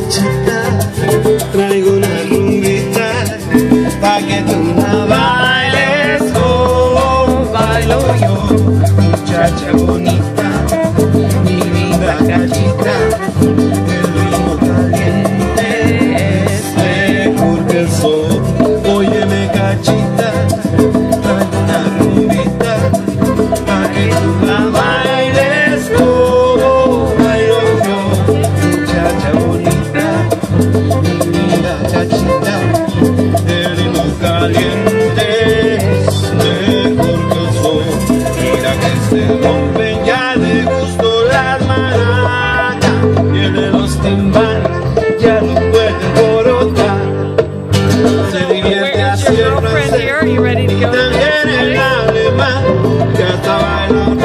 cachita, traigo una rumbita pa' que tú la bailes como bailo yo. Muchacha bonita, mi linda cachita, el ritmo caliente es mejor que el sol. Óyeme cachita, traigo una rumbita pa' que tú la bailes como bailo yo. Muchacha bonita, mi linda cachita, el ritmo caliente es mejor que el sol. Mira que se rompen ya de gusto las maracas y el de los timbales ya no puede alborotar. Se divierte así el francés y también el alemán, ya está bailando.